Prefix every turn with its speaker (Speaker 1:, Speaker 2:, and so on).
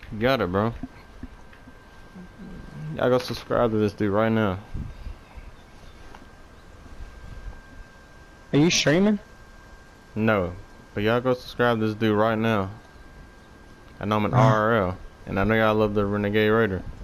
Speaker 1: You got it, bro. Y'all go subscribe to this dude right now.
Speaker 2: Are you streaming?
Speaker 1: No, but y'all go subscribe to this dude right now. I know I'm an RRL, and I know y'all love the Renegade Raider.